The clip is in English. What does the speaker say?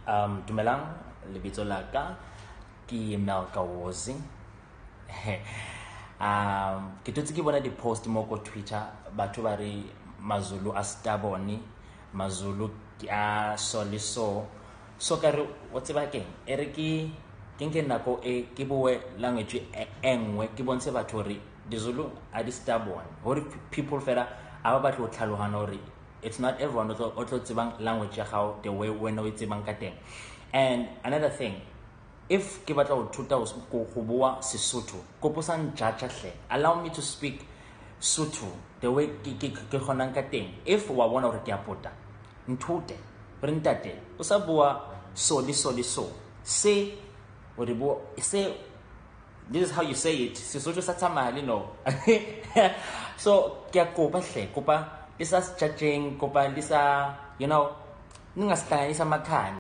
Dumelang, lebitso la ka ke Melkawozi. Ke tutse ke bona di-post mo ko Twitter, batho ba re Mazulu a stubborn, Mazulu ke a so le so. So ka re o tseba keng? E re ke nke nako e ke bue language e nngwe ke bontshe batho re di-Zulu a di stubborn. Hore people fela a ba batho o tlhalohana hore it's not everyone o tlo tsebang language ya gago the way wena o tsebang ka teng. And another thing, if ke batla go thuta go bua Sesotho, kopo sa njudge hle, allow me to speak Sotho the way ke kgonang ka teng. If wa bona hore ke a pota, nthute re ntate o sa bua so le so le so, se o re bua se, this is how you say it. Sesotho sa tsamaya no. So ke a kopa hle, kopa isa judging, kopa lisa, you know, ningasihlanganisa makhanda.